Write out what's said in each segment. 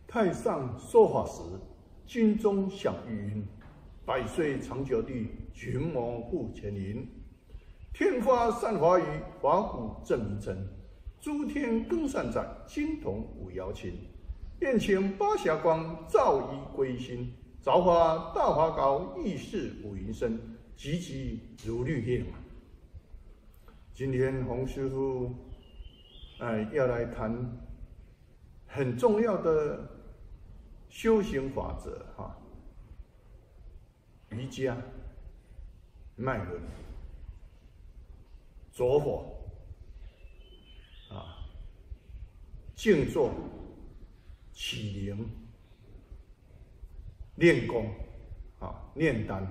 太上说法时，军中响玉音，百岁长久地，群魔护前营。天花散华语，华鼓震迷尘；诸天更善在，青铜舞瑶琴。宴请八霞光，照衣归心。造化大华高，意识五云深，急急如律令。今天洪师傅，要来谈很重要的修行法则哈，瑜伽、脉轮、着火静坐、起灵、练功炼丹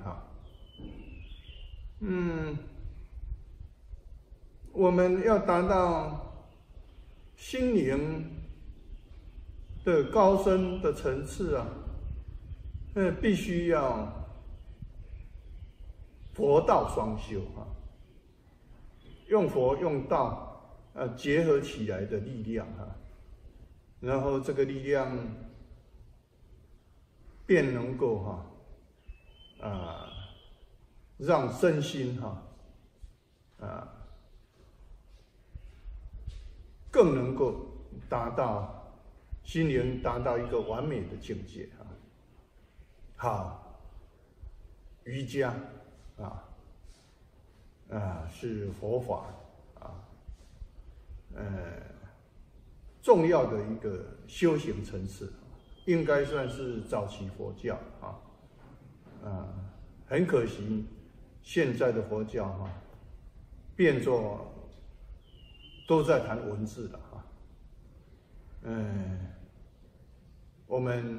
我们要达到心灵的高深的层次必须要佛道双修用佛用道结合起来的力量然后这个力量便能够让身心更能够达到心灵达到一个完美的境界好，瑜伽是佛法重要的一个修行层次，应该算是早期佛教很可惜，现在的佛教变作都在谈文字了我们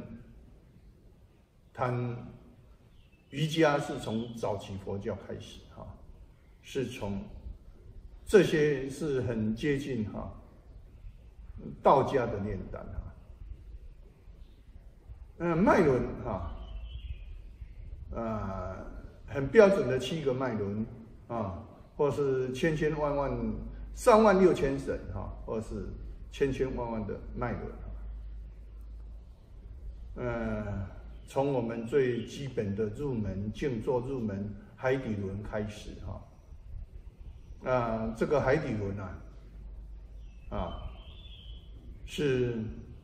谈瑜伽是从早期佛教开始是从这些是很接近道家的炼丹脉轮很标准的7个脉轮或是千千万万36000神或是千千万万的脉轮从我们最基本的入门静坐入门海底轮开始这个海底轮是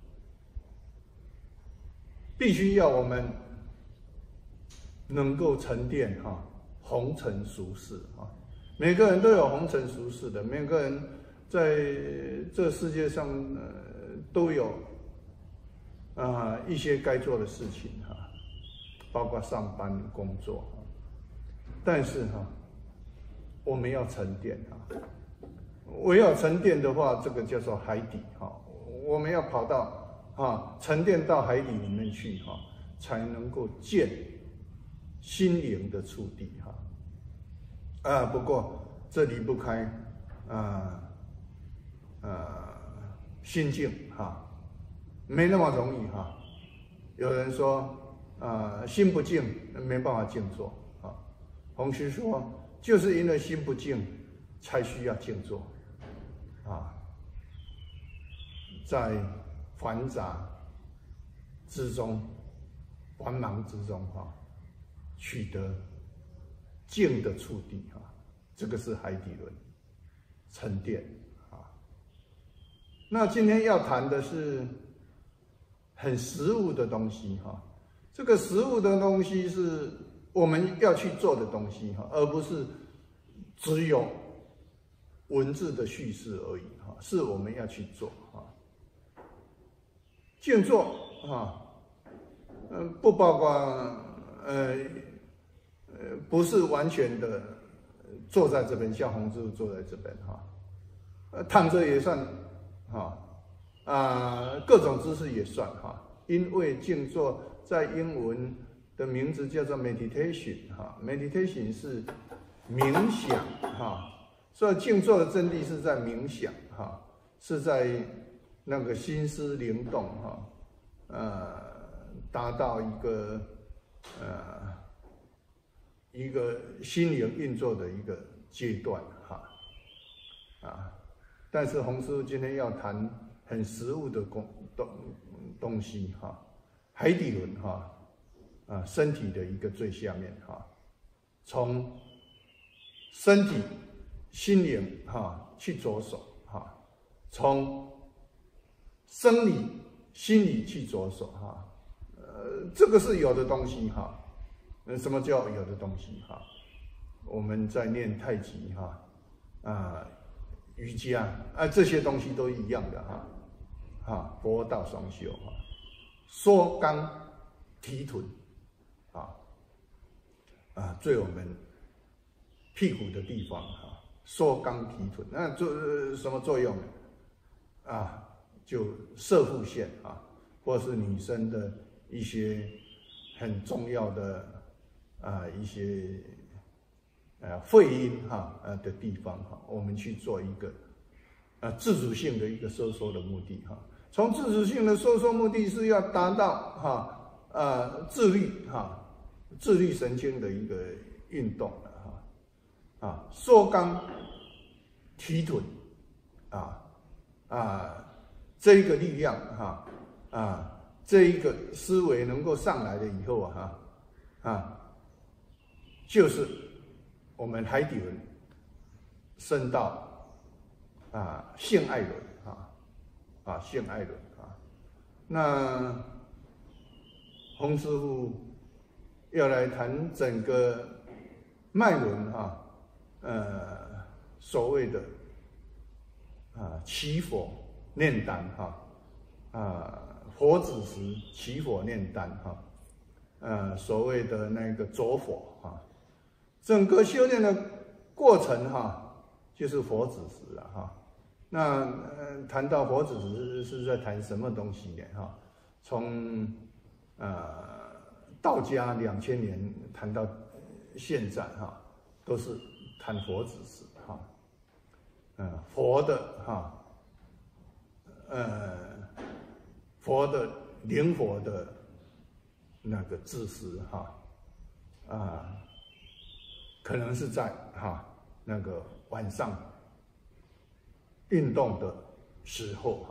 必须要我们能够沉淀红尘俗世每个人都有红尘俗世的，每个人在这世界上都有一些该做的事情包括上班工作但是我们要沉淀我要沉淀的话，这个叫做海底我们要跑到沉淀到海底里面去才能够见心灵的触地不过这离不开心境没那么容易有人说心不静没办法静坐洪师说就是因为心不静才需要静坐在繁杂之中繁忙之中取得静的触地这个是海底轮沉淀那今天要谈的是很实务的东西这个实务的东西是我们要去做的东西而不是只有文字的叙事而已是我们要去做静坐不包括不是完全的坐在这边，像洪师傅坐在这边躺着也算各种姿势也算因为静坐在英文的名字叫做 meditation，meditation 是冥想所以静坐的真谛是在冥想是在那个心思灵动达到一个心灵运作的一个阶段但是洪师傅今天要谈很实务的东西哈，海底轮哈，身体的一个最下面哈，从身体、心灵哈去着手哈，从生理、心理去着手哈，这个是有的东西哈。什么叫有的东西哈？我们在练太极哈，瑜伽这些东西都一样的哈，佛道双修哈，缩肛提臀对我们屁股的地方缩肛提臀，那做什么作用就射护线或是女生的一些很重要的一些会阴的地方我们去做一个自主性的一个收缩的目的从自主性的收缩目的是要达到自律神经的一个运动缩肛提臀这一个力量这一个思维能够上来了以后就是我们海底轮升到性爱轮性爱轮那洪师傅要来谈整个脉轮所谓的起火炼丹火子时起火炼丹所谓的那个着火整个修炼的过程就是火子时那谈到火子时是在谈什么东西呢从道家2000年谈到现在都是谈火子时佛的灵活的那个自私可能是在那个晚上运动的时候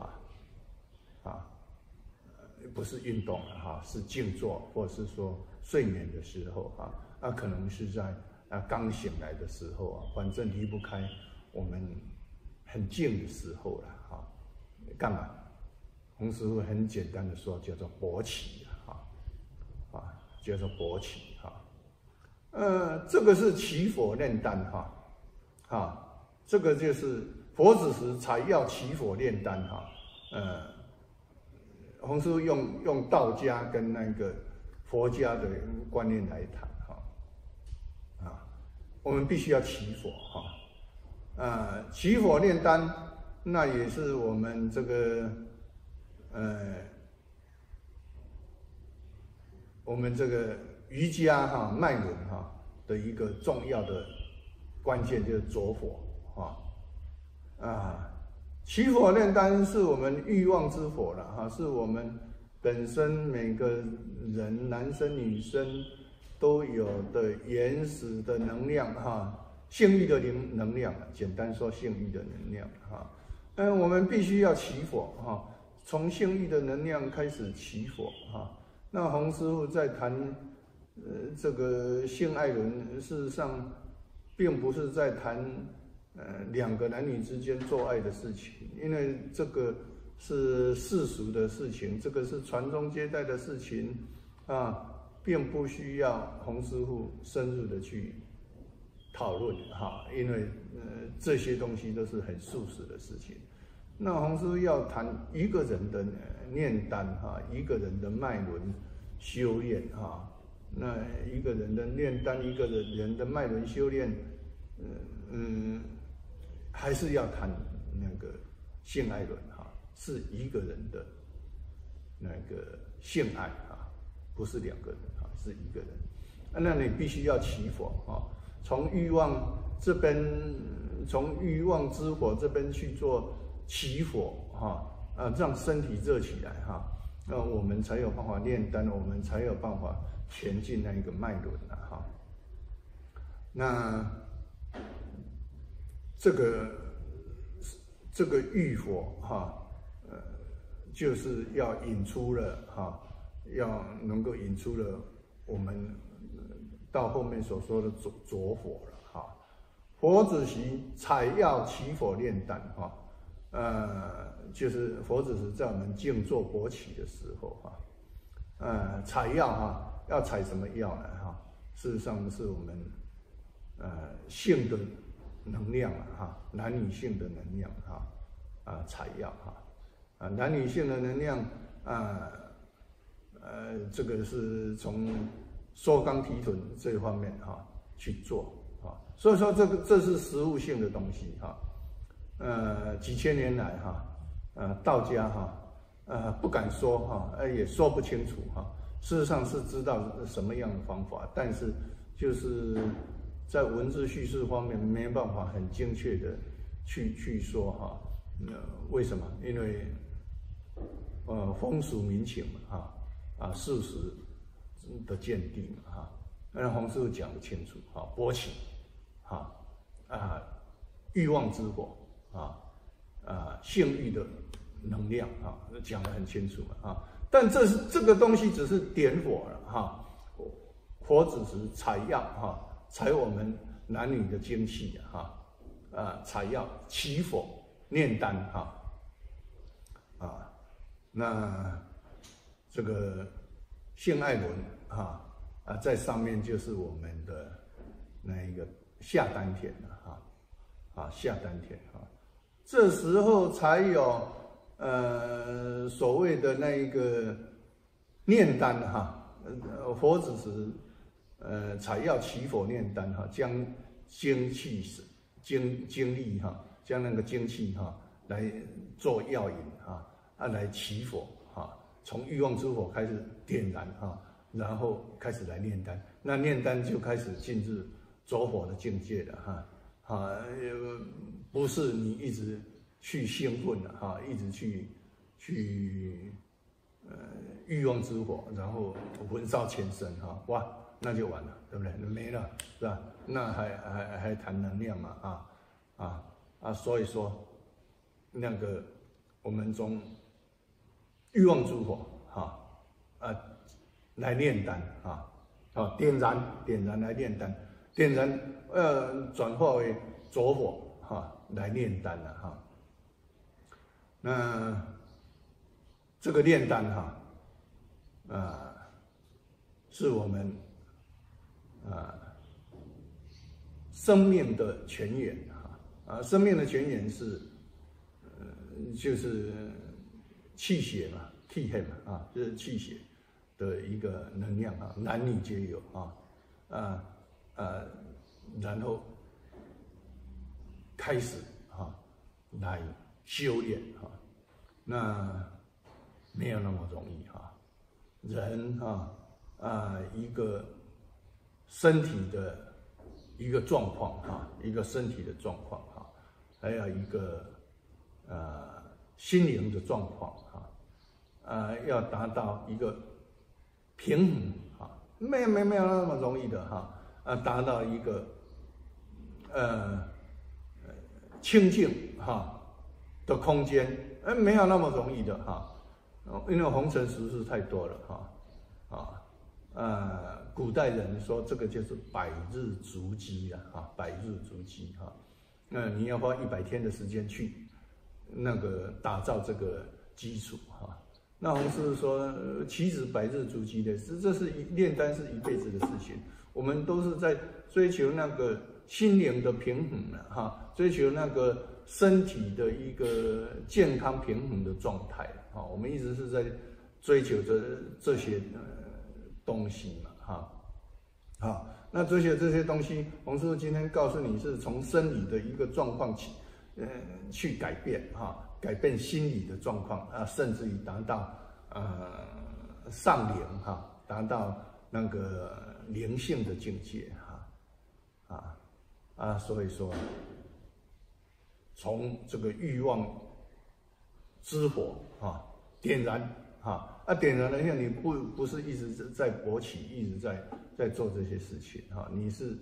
不是运动是静坐或是说睡眠的时候可能是在刚醒来的时候反正离不开我们很静的时候了干嘛？洪师傅很简单的说，叫做勃起叫做勃起这个是起火炼丹这个就是佛子时才要起火炼丹洪师傅用道家跟那个佛家的观念来谈我们必须要起火起火炼丹，那也是我们这个我们这个瑜伽脉轮的一个重要的关键，就是着火起火炼丹是我们欲望之火了是我们本身每个人男生女生都有的原始的能量性欲的能量，简单说性欲的能量我们必须要起火从性欲的能量开始起火那洪师傅在谈这个性爱轮，事实上并不是在谈两个男女之间做爱的事情，因为这个是世俗的事情，这个是传宗接代的事情并不需要洪师傅深入的去讨论因为这些东西都是很速食的事情。那洪师傅要谈一个人的炼丹一个人的脉轮修炼那一个人的炼丹，一个人的脉轮修炼，还是要谈那个性爱轮是一个人的那个性爱不是两个人是一个人那你必须要起火从欲望这边，从欲望之火这边去做起火让身体热起来那我们才有办法炼丹，我们才有办法前进那一个脉轮那这个欲火就是要引出了哈，要能够引出了我们到后面所说的着火了哈。佛子习采药起火炼丹哈，就是佛子时在我们静坐勃起的时候哈，采药哈，要采什么药呢哈？事实上是我们性的能量哈，男女性的能量哈，采药哈，男女性的能量这个是从缩肛提臀这一方面哈去做啊，所以说这是实物性的东西哈。几千年来哈，道家哈，不敢说哈，也说不清楚哈。事实上是知道什么样的方法，但是就是在文字叙事方面没办法很精确的去说哈。为什么？因为风俗民情嘛哈，事实的鉴定嘛哈。那洪师傅讲得清楚哈，勃起欲望之火性欲的能量讲得很清楚嘛但这个东西只是点火了火只是采药采我们男女的精气采药起火炼丹那这个性爱轮在上面就是我们的那一个下丹田下丹田这时候才有所谓的那一个炼丹佛子时采药起火炼丹将精气精力将那个精气来做药引来起火从欲望之火开始点燃然后开始来炼丹，那炼丹就开始进入着火的境界了不是你一直去兴奋一直去欲望之火，然后焚烧全身哇，那就完了，对不对？没了，是吧？那还谈能量嘛所以说那个我们从欲望之火来炼丹点燃来炼丹，点燃转化为着火来炼丹了那这个炼丹是我们生命的泉源生命的泉源是就是气血嘛，气血嘛就是气血的一个能量男女皆有然后开始来修炼那没有那么容易人一个身体的一个状况一个身体的状况还有一个心灵的状况要达到一个平衡没有那么容易的达到一个清净的空间没有那么容易的因为红尘俗事太多了古代人说这个就是百日筑基百日筑基你要花100天的时间去那个打造这个基础那洪师说岂止百日筑基的，这是炼丹是一辈子的事情。我们都是在追求那个心灵的平衡追求那个身体的一个健康平衡的状态我们一直是在追求着这些东西嘛那追求这些东西，洪师傅今天告诉你是从生理的一个状况起去改变改变心理的状况甚至于达到上灵达到那个灵性的境界所以说从这个欲望之火点燃点燃了以后，你不是一直在勃起，一直在做这些事情你是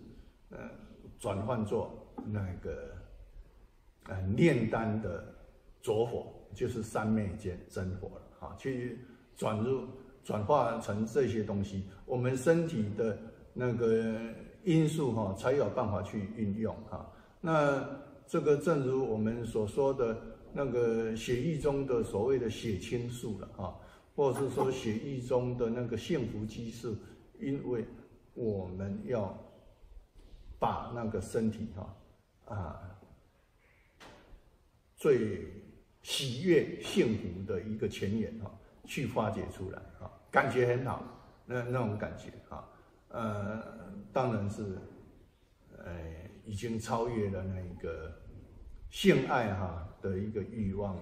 转换做那个炼丹的着火就是三昧真火了啊，去转化成这些东西，我们身体的那个因素哈，才有办法去运用哈。那这个正如我们所说的那个血液中的所谓的血清素了哈，或者是说血液中的那个幸福激素，因为我们要把那个身体最喜悦幸福的一个泉源去发掘出来感觉很好，那种感觉当然是已经超越了那个性爱的一个欲望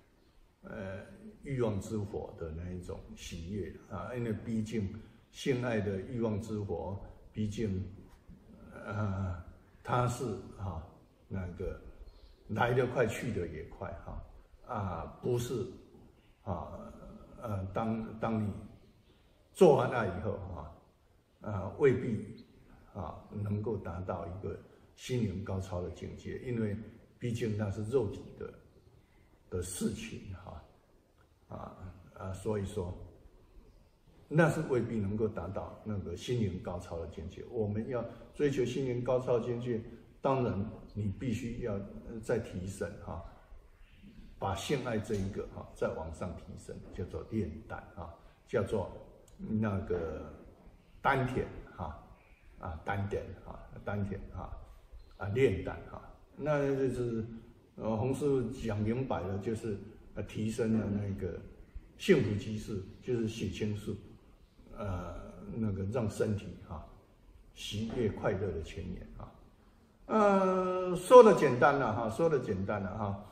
之火的那一种喜悦因为毕竟性爱的欲望之火，毕竟它是那个来得快去得也快不是当你做完爱以后未必能够达到一个心灵高超的境界，因为毕竟那是肉体的事情所以说那是未必能够达到那个心灵高超的境界。我们要追求心灵高超的境界，当然你必须要再提升把性爱这一个再往上提升，叫做炼丹叫做那个丹田丹田炼丹那就是洪师傅讲明白了，就是提升了那个幸福激素，就是血清素，那个让身体喜悦快乐的泉源说的简单了说的简单了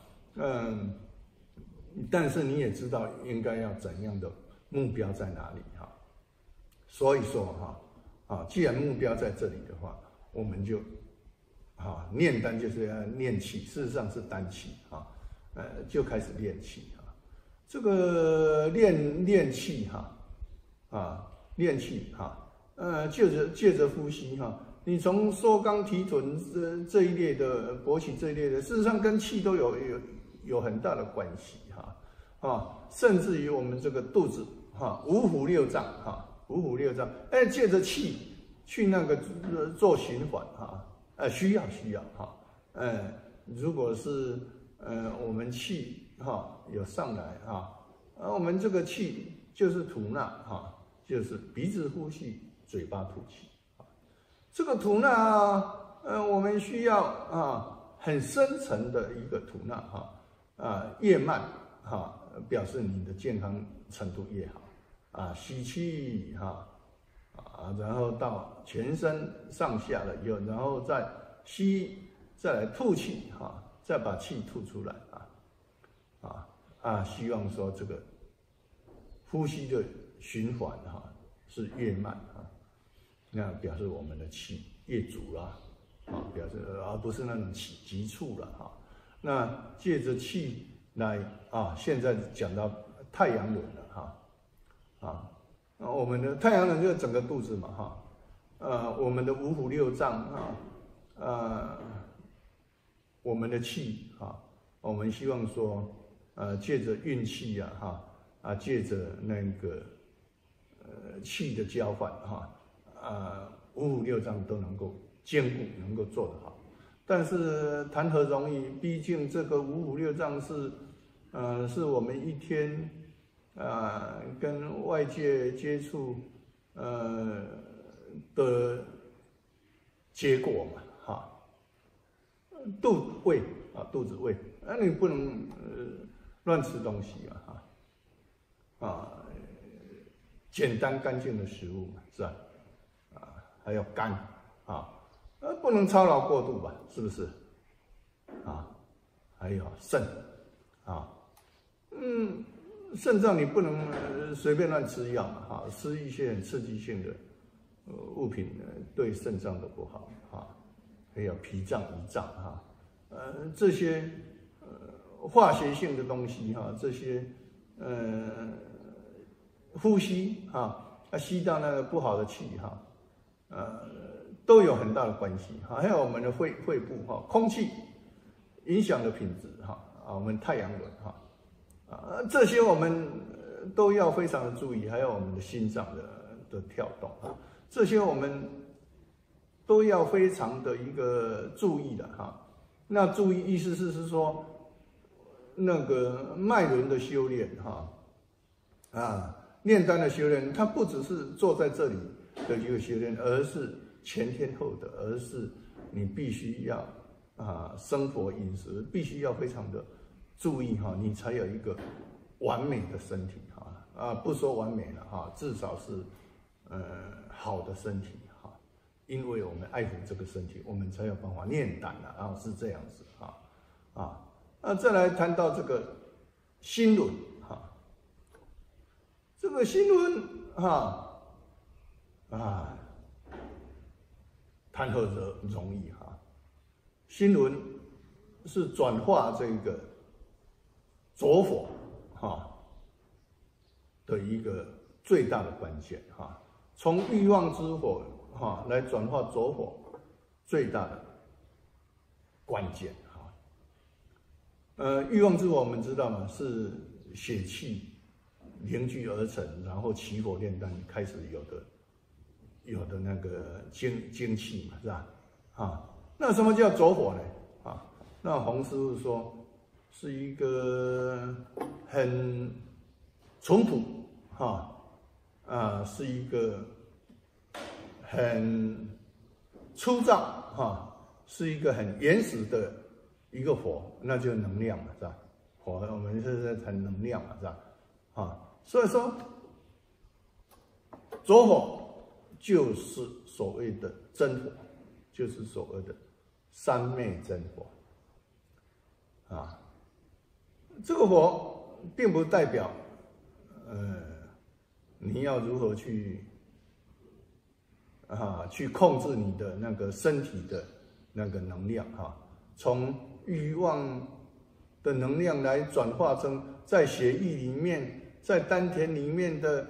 但是你也知道应该要怎样的目标在哪里所以说既然目标在这里的话，我们就炼丹就是要炼气，事实上是丹气就开始炼气这个炼气炼气借着呼吸你从缩肛提臀这一类的勃起这一类的，事实上跟气都有很大的关系甚至于我们这个肚子五腑六脏借着气去那个做循环需要如果是我们气有上来我们这个气就是吐纳就是鼻子呼气，嘴巴吐气这个吐纳我们需要很深层的一个吐纳越慢表示你的健康程度越好吸气然后到全身上下了以后，然后再吸，再来吐气再把气吐出来希望说这个呼吸的循环是越慢那表示我们的气越足了表示而不是那种急促了那借着气来现在讲到太阳轮了我们的太阳轮就是整个肚子嘛我们的五腑六脏我们的气我们希望说借着运气借着那个气的交换五腑六脏都能够兼顾，能够做得好。但是谈何容易？毕竟这个五腑六脏是我们一天跟外界接触的结果嘛肚子胃你不能乱吃东西简单干净的食物嘛，是吧？还有肝不能操劳过度吧，是不是？还有肾肾脏你不能随便乱吃药嘛吃一些很刺激性的物品对肾脏都不好还有脾脏、胰脏这些化学性的东西这些呼吸吸到那个不好的气都有很大的关系还有我们的肺部空气影响的品质我们太阳轮这些我们都要非常的注意，还有我们的心脏的跳动啊，这些我们都要非常的一个注意的哈。那注意意思是说，那个脉轮的修炼哈，炼丹的修炼，它不只是坐在这里的一个修炼，而是前天后的，而是你必须要生活饮食必须要非常的注意哈，你才有一个完美的身体不说完美了哈，至少是好的身体哈，因为我们爱护这个身体，我们才有办法炼丹是这样子那再来谈到这个心轮这个心轮谈何容易心轮是转化这个浊火的一个最大的关键从欲望之火来转化浊火最大的关键欲望之火我们知道嘛，是血气凝聚而成，然后起火炼丹开始有的那个精气嘛，是吧？那什么叫浊火呢？那洪师傅说是一个很淳朴是一个很粗糙是一个很原始的一个火，那就是能量嘛，是吧？火我们是在谈能量嘛，是吧？所以说浊火就是所谓的真火，就是所谓的三昧真火这个火并不代表你要如何去控制你的那个身体的那个能量从欲望的能量来转化成在血液里面，在丹田里面的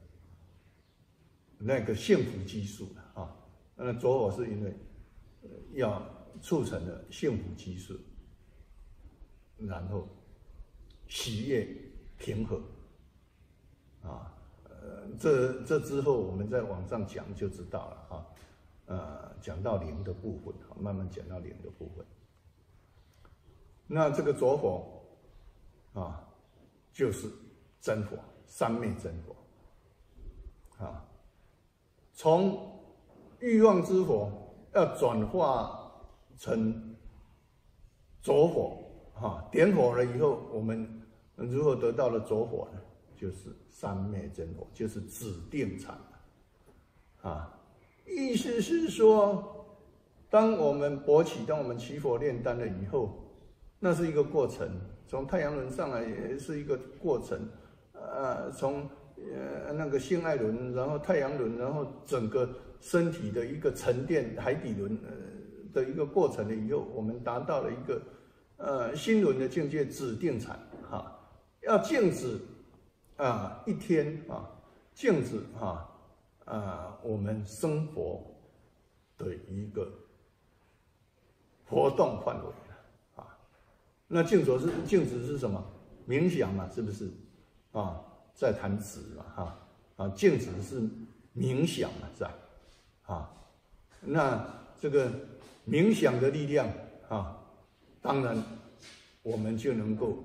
那个幸福激素那浊火是因为要促成了幸福激素，然后喜悦平和这之后我们再往上讲就知道了讲到灵的部分慢慢讲到灵的部分。那这个浊火就是真火，三昧真火从欲望之火要转化成浊火点火了以后，我们如何得到了浊火呢？就是三昧真火，就是指定禅意思是说，当我们勃起，当我们起火炼丹了以后，那是一个过程，从太阳轮上来也是一个过程从那个性爱轮，然后太阳轮，然后整个身体的一个沉淀，海底轮的一个过程了以后，我们达到了一个心轮的境界，指定禅要静止一天静止我们生活的一个活动范围那静止是什么？冥想嘛，是不是在谈止嘛静止是冥想嘛，是吧那这个冥想的力量当然我们就能够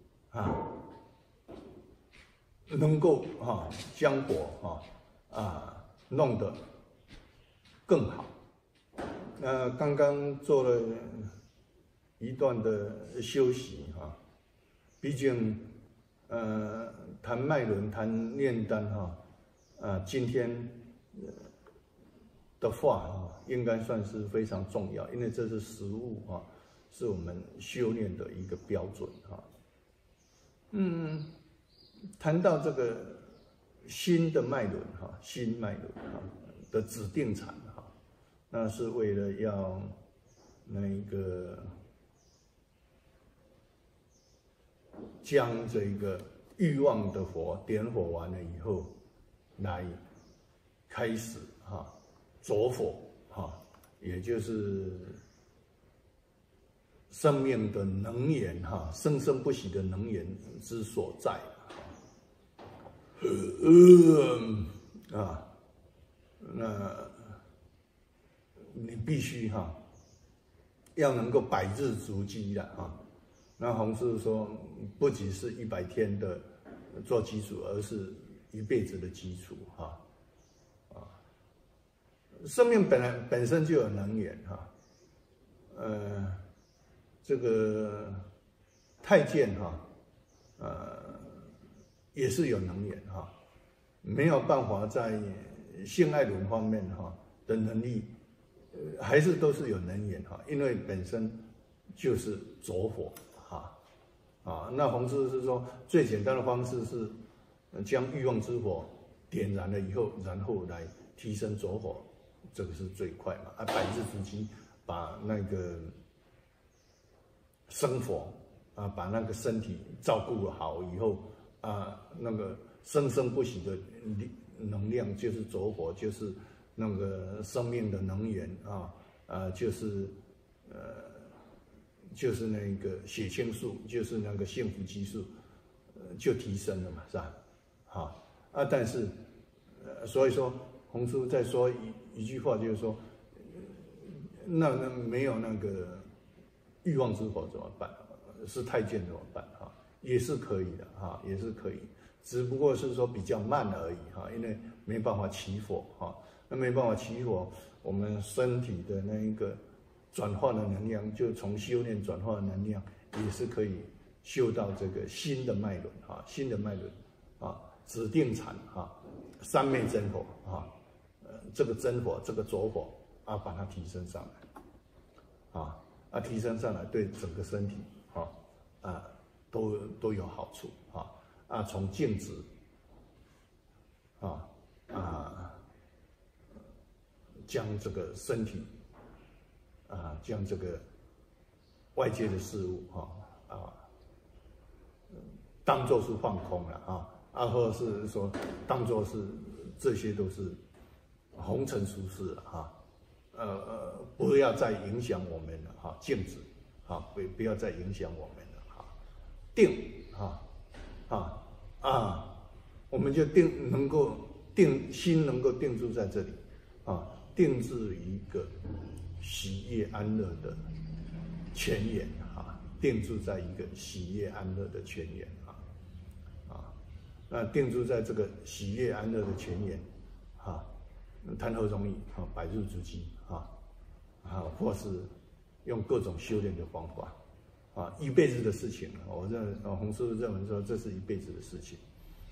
将火弄得更好。刚刚做了一段的休息毕竟谈脉轮、谈炼丹今天的话应该算是非常重要，因为这是实物是我们修炼的一个标准谈到这个心的脉轮心脉轮的指定禅那是为了要那个将这个欲望的火点火完了以后，来开始浊火也就是生命的能源哈，生生不息的能源之所在那你必须要能够百日筑基的那洪师傅说，不只是100天的做基础，而是一辈子的基础生命本身就有能源这个太监也是有能源没有办法在性爱轮方面的能力，还是都是有能源因为本身就是着火那洪师是说最简单的方式是将欲望之火点燃了以后，然后来提升着火，这个是最快嘛百日筑基，把那个生火把那个身体照顾好以后那个生生不息的能量就是着火，就是那个生命的能源就是那个血清素，就是那个幸福激素就提升了嘛，是吧？但是所以说洪师傅再说一句话，就是说那没有那个欲望之火怎么办？是太监怎么办也是可以的也是可以，只不过是说比较慢而已因为没办法起火那没办法起火，我们身体的那一个转化的能量，就从修炼转化的能量，也是可以修到这个新的脉轮新的脉轮指定禅三昧真火这个真火，这个着火把它提升上来提升上来对整个身体都有好处从静止将这个身体将这个外界的事物当作是放空了或者是说当作是这些都是红尘俗世不要再影响我们了静止不要再影响我们了定我们就能够心能够定住在这里定至一个喜悦安乐的泉源定住在一个喜悦安乐的泉源那定住在这个喜悦安乐的泉源谈何容易百日筑基或是用各种修炼的方法一辈子的事情。我洪师傅认为说这是一辈子的事情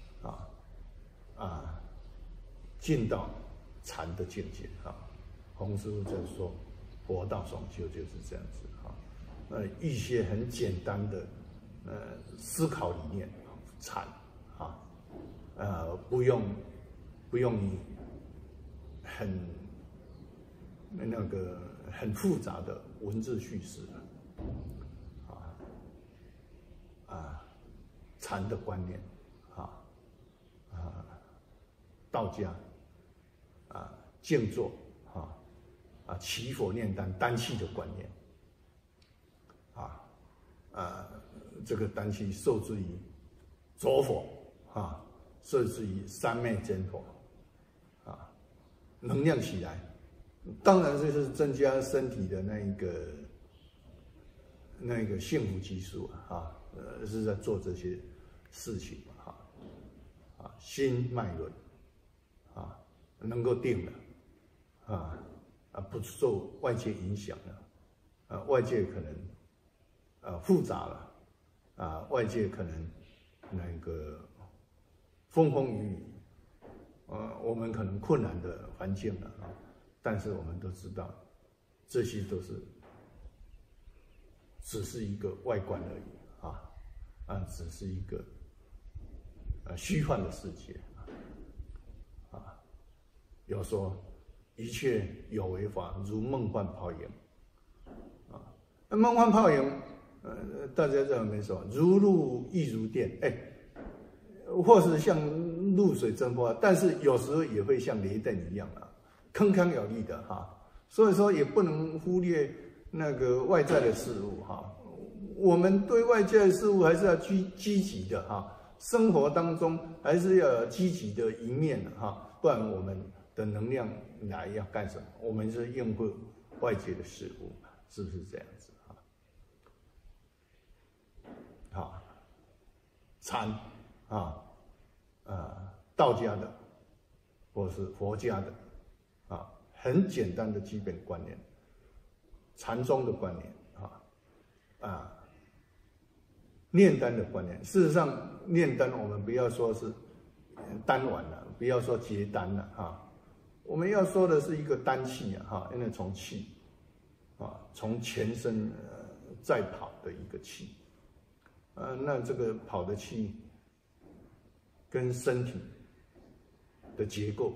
进到禅的境界洪师傅在说佛道双修就是这样子一些很简单的思考理念禅不用你很复杂的文字叙事禅的观念道家静坐祈佛念丹丹气的观念这个丹气受制于着火受制于三昧真火能量起来，当然这是增加身体的那个幸福激素是在做这些事情心脉轮能够定了不受外界影响了外界可能复杂了外界可能那个风风雨雨我们可能困难的环境了但是我们都知道这些都是只是一个外观而已只是一个虚幻的世界有说一切有为法如梦幻泡影梦幻泡影大家认为没说如露亦如电或是像露水蒸发，但是有时候也会像雷电一样铿铿有力的所以说也不能忽略那个外在的事物哈，我们对外在的事物还是要积极的哈，生活当中还是要有积极的一面哈，不然我们的能量来要干什么？我们是应付外界的事物，是不是这样子哈？好，禅啊道家的或是佛家的啊，很简单的基本观念，禅宗的观念炼丹的观念。事实上，炼丹我们不要说是丹丸了，不要说结丹了哈，我们要说的是一个丹气哈，因为从气从全身再跑的一个气，那这个跑的气跟身体的结构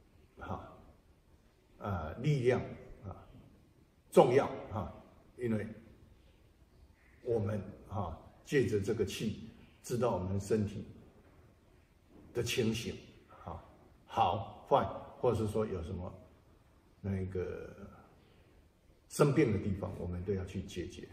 力量重要因为我们借着这个气，知道我们身体的情形好坏，或者是说有什么那个生病的地方，我们都要去解决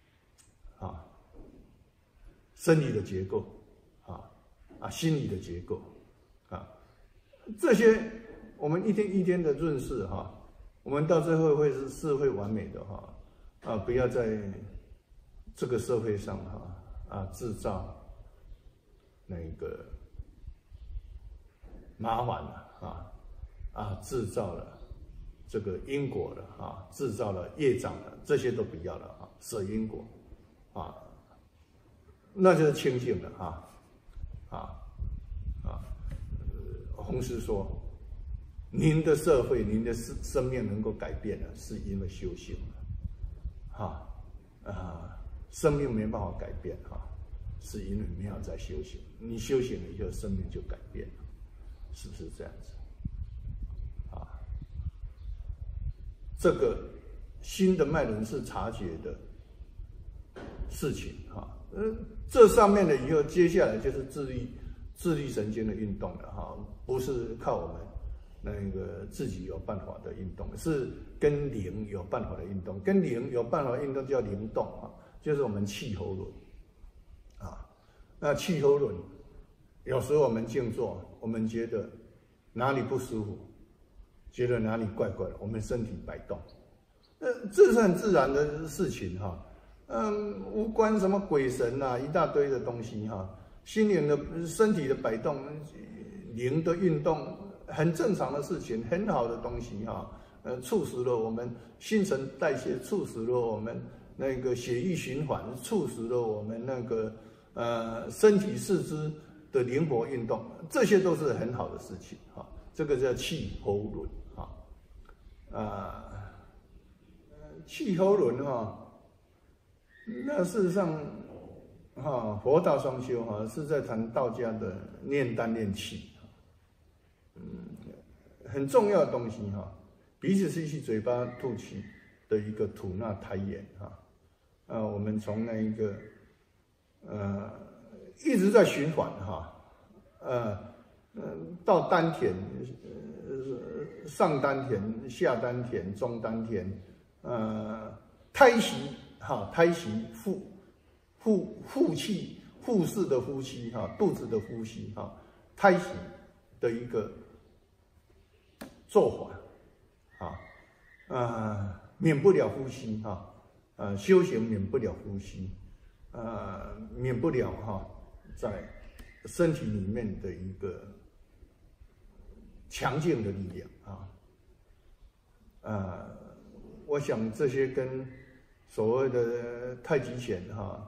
生理的结构心理的结构这些我们一天一天的润饰我们到最后是会完美的不要在这个社会上制造那个麻烦了制造了这个因果了制造了业障了，这些都不要了舍因果那就是清净了洪师说，您的社会、您的生命能够改变了，是因为修行生命没办法改变是因为没有在修行。你修行了以后，生命就改变了，是不是这样子？这个新的脉轮是察觉的事情这上面的以后，接下来就是自律神经的运动了不是靠我们那个自己有办法的运动，是跟灵有办法的运动。跟灵有办法的运动叫灵动就是我们气喉轮那气喉轮有时候我们静坐，我们觉得哪里不舒服，觉得哪里怪怪的，我们身体摆动，这是很自然的事情无关什么鬼神一大堆的东西心灵的身体的摆动，灵的运动，很正常的事情，很好的东西促使了我们新陈代谢，促使了我们那个血液循环，促使了我们那个身体四肢的灵活运动，这些都是很好的事情这个叫气喉轮气喉轮那事实上佛道双修是在谈道家的炼丹炼气很重要的东西鼻子吸气，嘴巴吐气的一个吐纳胎元我们从那一个一直在循环到丹田上丹田、下丹田、中丹田胎息胎息呼气，腹式的呼吸肚子的呼吸胎息的一个做法免不了呼吸修行免不了呼吸免不了在身体里面的一个强劲的力量我想这些跟所谓的太极拳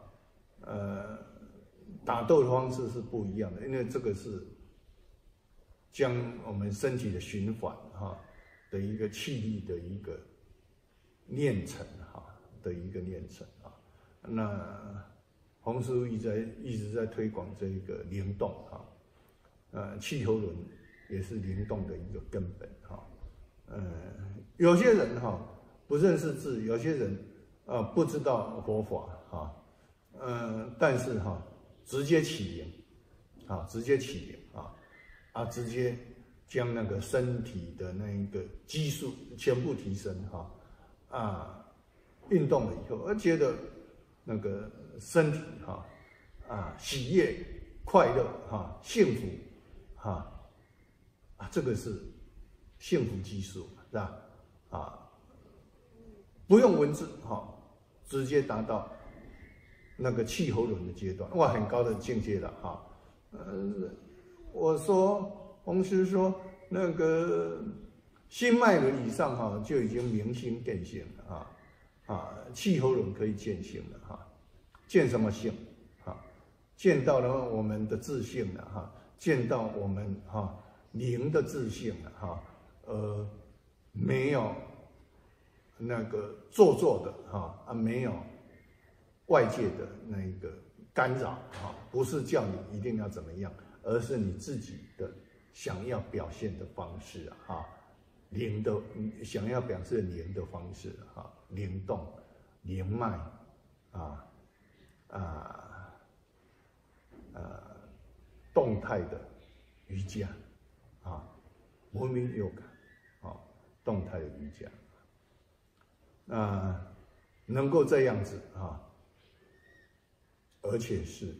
打斗的方式是不一样的，因为这个是将我们身体的循环的一个气力的一个炼成的一个炼成那洪师傅一直在推广这一个灵动气喉轮也是灵动的一个根本有些人不认识字，有些人不知道佛法但是直接起灵直接起灵直接将那个身体的那一个基数全部提升运动了以后，而觉得那个身体喜悦、快乐幸福这个是幸福激素，是吧？不用文字直接达到那个气喉轮的阶段，哇，很高的境界了我说洪师说那个心脉轮以上就已经明心见性了气喉轮可以见性了见什么性见到了我们的自性了见到我们灵的自性了没有那个做作的没有外界的那个干扰不是叫你一定要怎么样，而是你自己的想要表现的方式灵的想要表示灵的方式灵动、灵脉动态的瑜伽moving yoga动态的瑜伽能够这样子而且是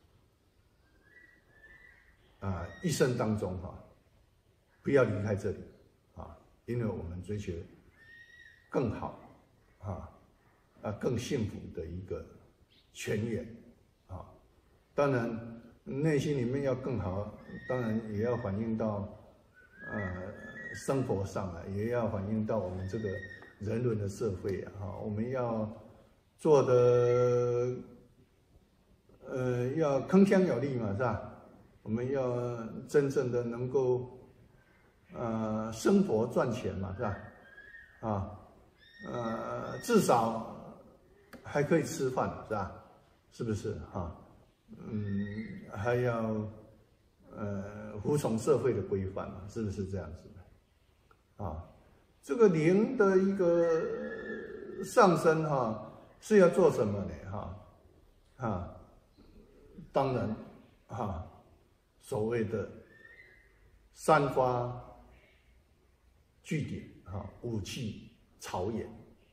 一生当中不要离开这里因为我们追求更好更幸福的一个泉源当然内心里面要更好，当然也要反映到生活上也要反映到我们这个人伦的社会我们要做的要铿锵有力嘛，是吧？我们要真正的能够生活赚钱嘛，是吧？至少还可以吃饭，是吧？是不是还要服从社会的规范嘛，是不是这样子的？这个灵的一个上升是要做什么呢？当然所谓的三发聚点五气曹眼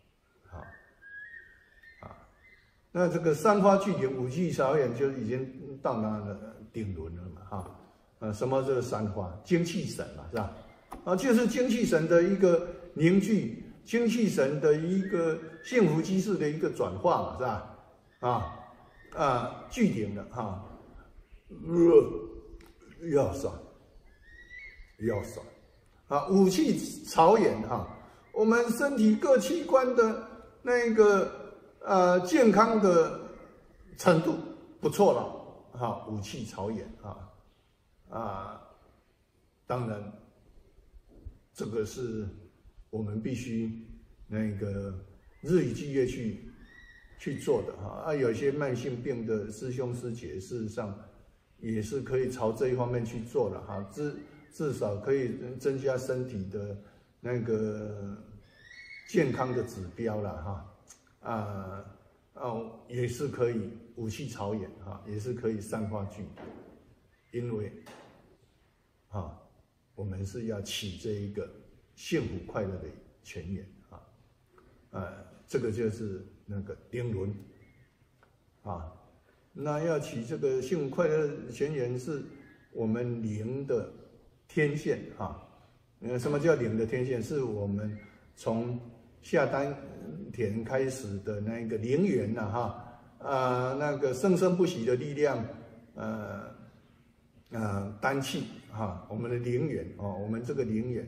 那这个三发聚点五气曹眼就已经到达了顶轮了嘛什么是三发？精气神嘛，是吧？就是精气神的一个凝聚，精气神的一个幸福激素的一个转化嘛，是吧？聚顶了要酸五气曹眼我们身体各器官的那个健康的程度不错了五气曹眼当然这个是我们必须那个日以继夜去做的有些慢性病的师兄师姐事实上也是可以朝这一方面去做的至少可以增加身体的那个健康的指标了也是可以五气曹眼也是可以三发聚点，因为我们是要起这一个幸福快乐的泉源这个就是那个灵轮那要起这个幸福快乐的泉源是我们灵的天线什么叫灵的天线？是我们从下丹田开始的那个灵源那个生生不息的力量丹气我们的灵源我们这个灵源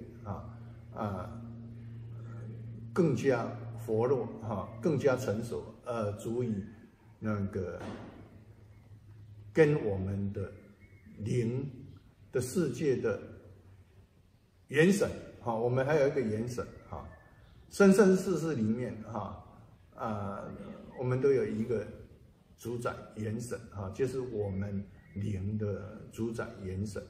更加活络更加成熟足以那个跟我们的灵的世界的元神我们还有一个元神生生世世里面我们都有一个主宰元神就是我们灵的主宰元神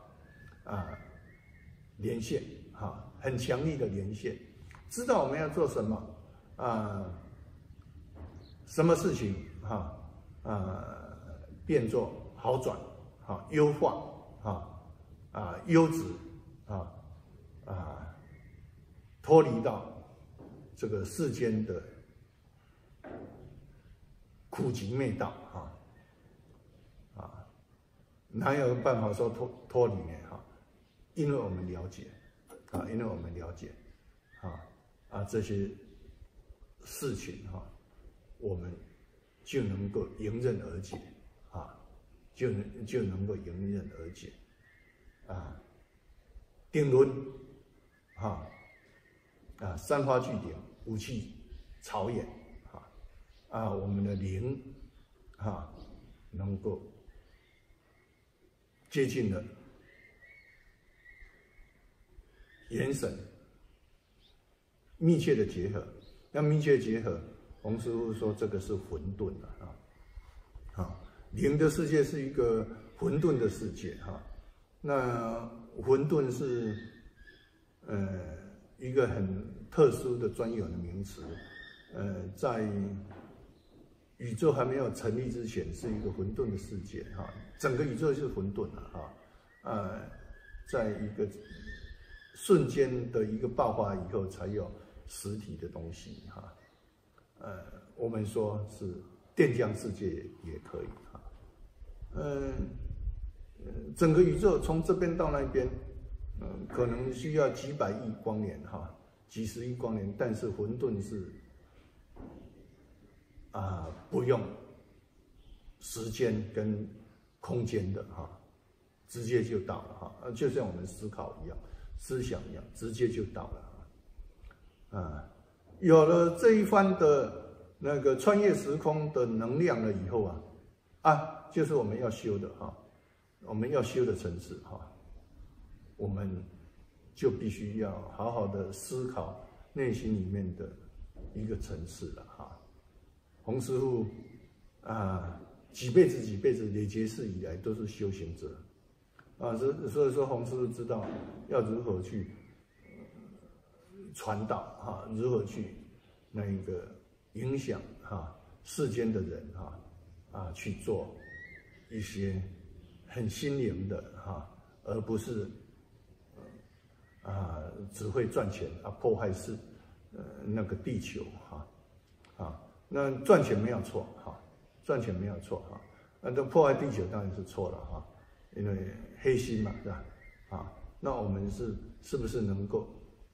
连线很强力的连线，知道我们要做什么什么事情变作好转优化优质脱离到这个世间的苦集灭道哪有办法说脱离呢因为我们了解因为我们了解这些事情我们就能够迎刃而解就能够迎刃而解定论三花聚顶，五气朝眼我们的灵能够接近了元神，密切的结合。要密切结合，洪师傅说这个是混沌灵的世界是一个混沌的世界那混沌是一个很特殊的专有的名词，在宇宙还没有成立之前是一个混沌的世界整个宇宙是混沌在一个瞬间的一个爆发以后，才有实体的东西我们说是电浆世界也可以整个宇宙从这边到那边，可能需要几百亿光年几十亿光年，但是混沌是不用时间跟空间的直接就到了就像我们思考一样，思想一样，直接就到了有了这一番的那个穿越时空的能量了以后就是我们要修的我们要修的层次我们就必须要好好的思考内心里面的一个层次了洪师傅几辈子累劫世以来都是修行者所以说洪师傅知道要如何去传导如何去那个影响世间的人去做一些很心灵的而不是只会赚钱迫害那个地球那赚钱没有错赚钱没有错那迫害地球当然是错了因为黑心嘛，是吧？那我们是不是能够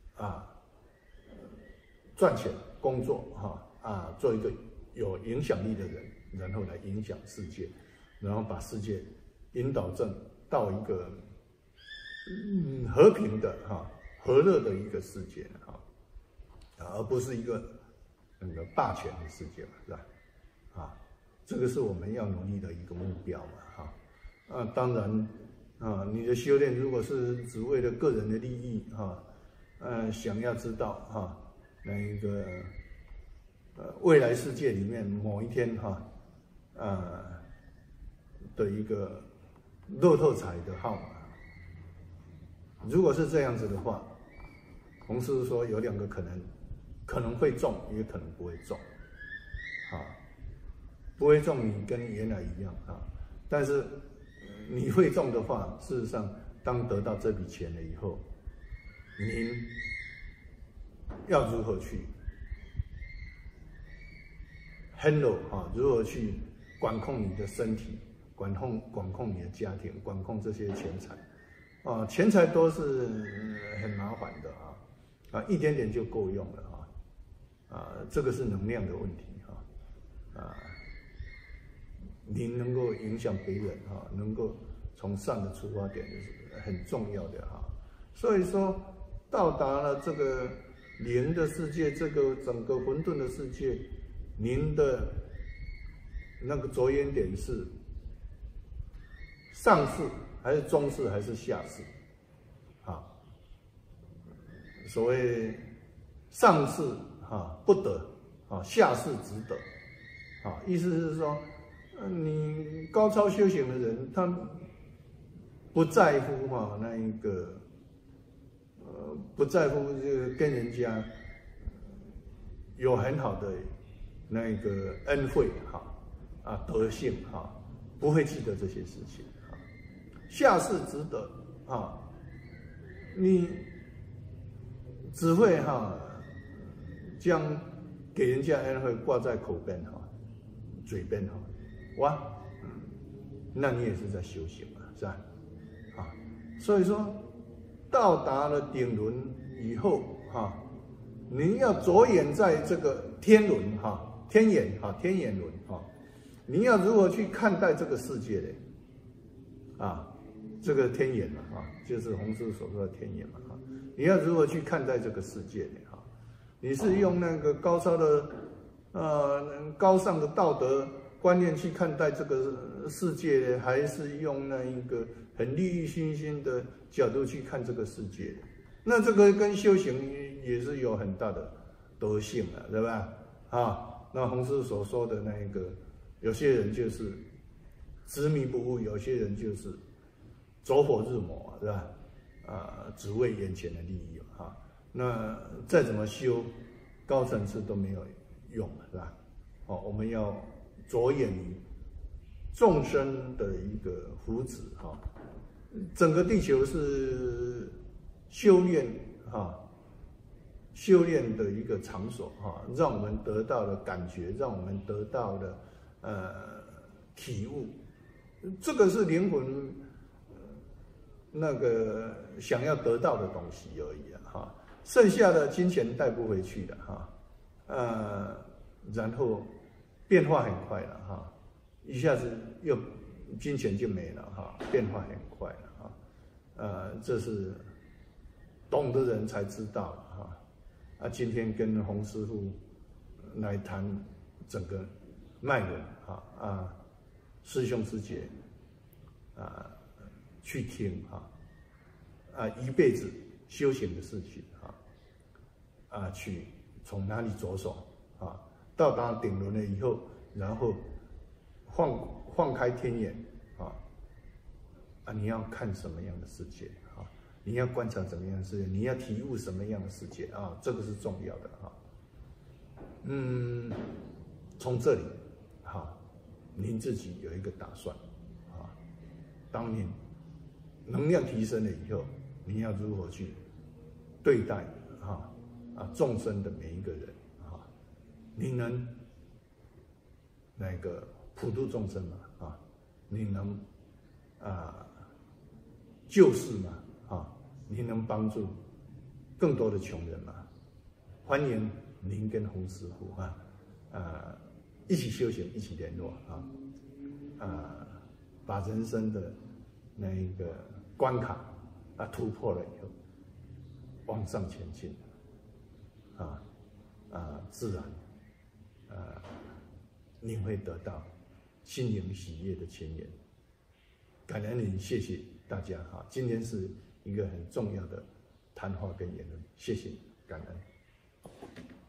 赚钱工作做一个有影响力的人，然后来影响世界，然后把世界引导到一个和平的和乐的一个世界而不是一个那个霸权的世界嘛，是吧？这个是我们要努力的一个目标嘛当然你的修炼如果是只为了个人的利益想要知道那一个未来世界里面某一天的一个乐透彩的号码，如果是这样子的话，洪师傅说有两个可能会中，也可能不会中不会中你跟原来一样但是你会中的话，事实上当得到这笔钱了以后，您要如何去 handle 如何去管控你的身体，管控你的家庭，管控这些钱财钱财都是很麻烦的一点点就够用了这个是能量的问题您能够影响别人能够从善的出发点是很重要的所以说到达了这个灵的世界，这个整个混沌的世界，您的那个着眼点是上世还是中世还是下世所谓上世不得下世只得意思是说你高超修行的人，他不在乎那一个不在乎跟人家有很好的那个恩惠德性不会记得这些事情下世只得你只会将给人家恩惠挂在口边嘴边哈，哇，那你也是在修行啊，是吧？啊，所以说到达了顶轮以后哈，你要着眼在这个天轮哈，天眼轮哈，你要如何去看待这个世界呢？啊，这个天眼嘛啊，就是弘师所说的天眼嘛啊，你要如何去看待这个世界呢？哈，你是用那个高超的高尚的道德观念去看待这个世界呢，还是用那一个很利欲熏心的角度去看这个世界？那这个跟修行也是有很大的德性了，对吧？啊，那弘师所说的那一个，有些人就是执迷不悟，有些人就是走火入魔，对吧？只为眼前的利益啊。那再怎么修，高层次都没有用，是吧？哦，我们要着眼于众生的一个福祉哈。整个地球是修炼修炼的一个场所哈，让我们得到的感觉，让我们得到的体悟，这个是灵魂那个想要得到的东西而已哈。剩下的金钱带不回去的哈，然后变化很快了哈，一下子又金钱就没了哈，变化很快了哈，这是懂的人才知道哈。今天跟洪师傅来谈整个脉轮师兄师姐去听一辈子修行的事情去从哪里着手到达顶轮了以后，然后放开天眼你要看什么样的世界你要观察怎么样的世界，你要体悟什么样的世界这个是重要的从这里您自己有一个打算当您能量提升了以后，你要如何去对待众生的每一个人你能那个普度众生嘛你能救世嘛你能帮助更多的穷人嘛？欢迎您跟洪师傅一起修行，一起联络把人生的那一个关卡突破了以后，往上前进自然你会得到心灵喜悦的前沿。感恩您，谢谢大家今天是一个很重要的谈话跟言论，谢谢，感恩。